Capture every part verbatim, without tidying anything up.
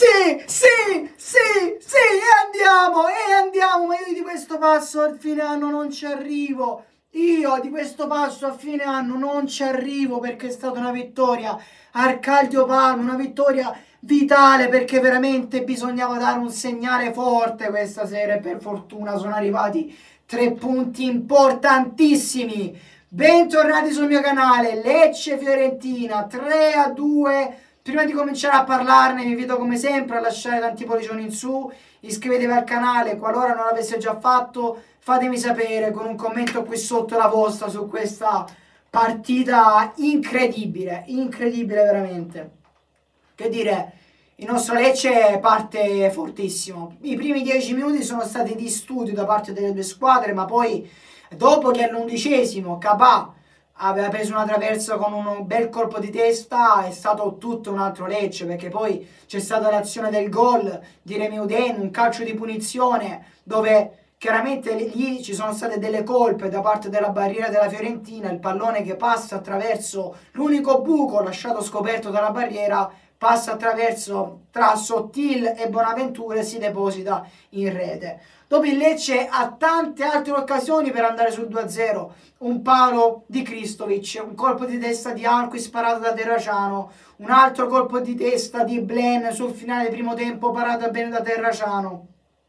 Sì, sì, sì, sì, e andiamo, e andiamo, ma io di questo passo al fine anno non ci arrivo. Io di questo passo a fine anno non ci arrivo perché è stata una vittoria Arcadio Palma, una vittoria vitale perché veramente bisognava dare un segnale forte questa sera e per fortuna sono arrivati tre punti importantissimi. Bentornati sul mio canale, Lecce Fiorentina tre a due. Prima di cominciare a parlarne vi invito come sempre a lasciare tanti pollicioni in su, iscrivetevi al canale qualora non l'avesse già fatto, fatemi sapere con un commento qui sotto la vostra su questa partita incredibile, incredibile veramente. Che dire, il nostro Lecce parte fortissimo. I primi dieci minuti sono stati di studio da parte delle due squadre, ma poi dopo che all'undicesimo Cabà aveva preso una traversa con un bel colpo di testa, è stato tutto un altro Lecce, perché poi c'è stata l'azione del gol di Remy Oudin, un calcio di punizione dove chiaramente lì ci sono state delle colpe da parte della barriera della Fiorentina, il pallone che passa attraverso l'unico buco lasciato scoperto dalla barriera, passa attraverso tra Sottil e Bonaventura e si deposita in rete. Dopo il Lecce ha tante altre occasioni per andare sul due a zero, un palo di Kristovic, un colpo di testa di Arqui sparato da Terracciano, un altro colpo di testa di Blen sul finale del primo tempo parato bene da Terracciano.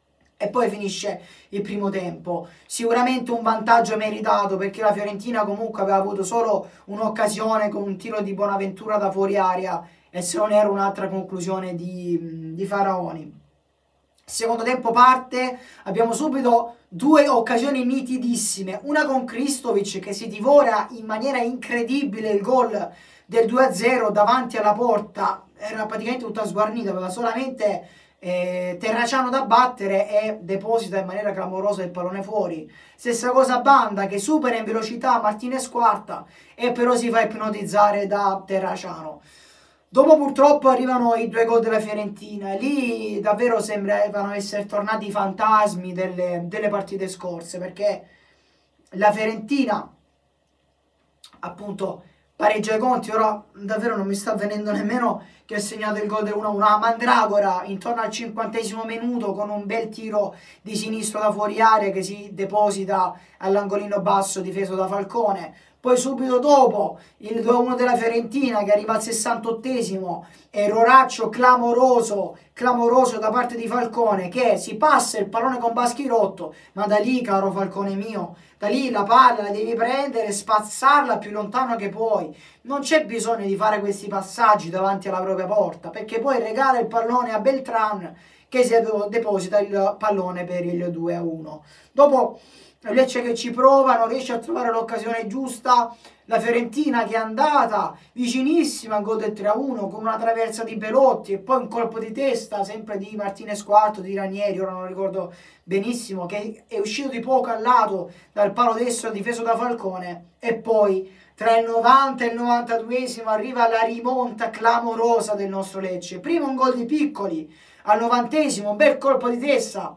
E poi finisce il primo tempo. Sicuramente un vantaggio meritato perché la Fiorentina comunque aveva avuto solo un'occasione con un tiro di Bonaventura da fuori area e se non era un'altra conclusione di, di Faraoni. Secondo tempo parte, abbiamo subito due occasioni nitidissime, una con Kristovic che si divora in maniera incredibile il gol del due a zero davanti alla porta, era praticamente tutta sguarnita, aveva solamente eh, Terracciano da battere e deposita in maniera clamorosa il pallone fuori. Stessa cosa Banda che supera in velocità Martinez quarta e però si fa ipnotizzare da Terracciano. Dopo purtroppo arrivano i due gol della Fiorentina e lì davvero sembravano essere tornati i fantasmi delle, delle partite scorse perché la Fiorentina appunto pareggia i conti, ora davvero non mi sta venendo nemmeno che ha segnato il gol del uno a uno, una mandragora intorno al cinquantesimo minuto con un bel tiro di sinistro da fuori area che si deposita all'angolino basso difeso da Falcone. Poi subito dopo il due a uno della Fiorentina che arriva al sessantottesimo, erroraccio clamoroso, clamoroso da parte di Falcone che si passa il pallone con Baschirotto, ma da lì, caro Falcone mio, da lì la palla la devi prendere e spazzarla più lontano che puoi. Non c'è bisogno di fare questi passaggi davanti alla propria porta, perché poi regala il pallone a Beltran che si deposita il pallone per il due a uno. Dopo Lecce che ci prova, non riesce a trovare l'occasione giusta, la Fiorentina che è andata vicinissima al gol del tre a uno con una traversa di Belotti e poi un colpo di testa sempre di Martinez quarto, di Ranieri, ora non ricordo benissimo, che è uscito di poco al lato dal palo destro difeso da Falcone e poi tra il novanta e il novantaduesimo arriva la rimonta clamorosa del nostro Lecce. Prima un gol di Piccoli al novantesimo, un bel colpo di testa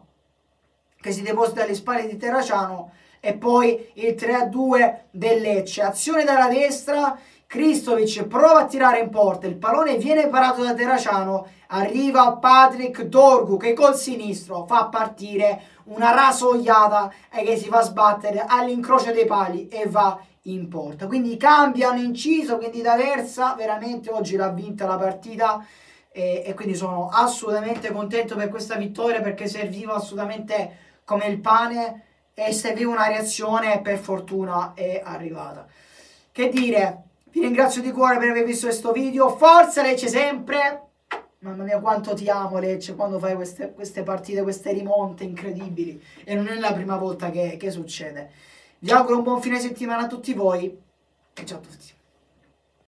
che si deposita alle spalle di Terracciano e poi il tre a due del Lecce. Azione dalla destra, Kristovic prova a tirare in porta, il pallone viene parato da Terracciano, arriva Patrick Dorgu che col sinistro fa partire una rasoiata e che si fa sbattere all'incrocio dei pali e va in porta. Quindi cambia, hanno inciso, quindi D'Aversa veramente oggi l'ha vinta la partita e, e quindi sono assolutamente contento per questa vittoria perché serviva assolutamente come il pane e serviva una reazione e per fortuna è arrivata. Che dire, vi ringrazio di cuore per aver visto questo video, forza Lecce sempre, mamma mia quanto ti amo Lecce quando fai queste, queste partite, queste rimonte incredibili e non è la prima volta che, che succede. Vi auguro un buon fine settimana a tutti voi e ciao a tutti.